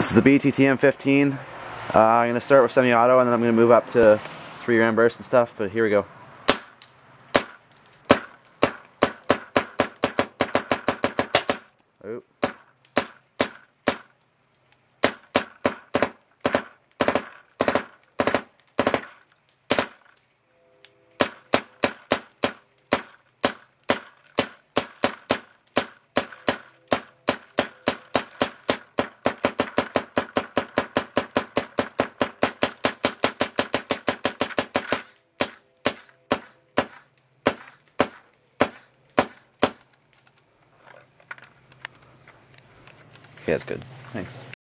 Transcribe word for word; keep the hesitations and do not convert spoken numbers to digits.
This is the B T T M fifteen. Uh, I'm going to start with semi-auto and then I'm going to move up to three gram burst and stuff, but here we go. Oh. Okay, that's good. Thanks.